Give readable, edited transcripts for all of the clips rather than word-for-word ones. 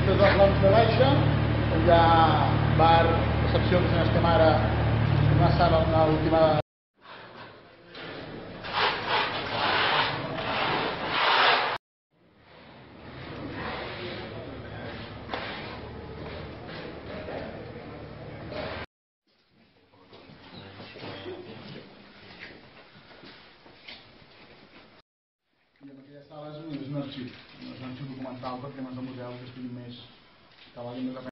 Aquesta és la planta baixa, on hi ha bar, recepció, que estem ara, una sala, una última... I en aquella sala és un arxiu documental per temes de museu que estiguin més... que valguin més la pena.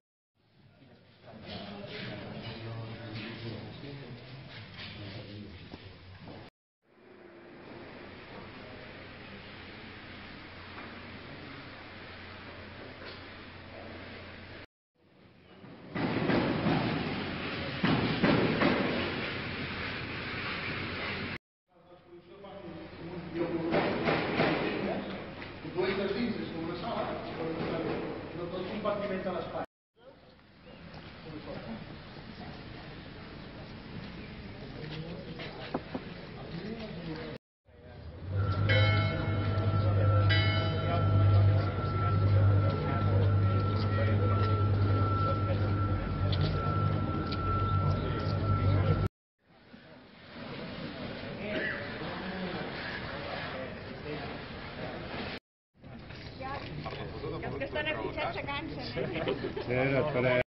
Tu entres dins, és com una sala, però tots compartiments de l'espai. Els que estan afixats se cansen, eh? Sí, esperem.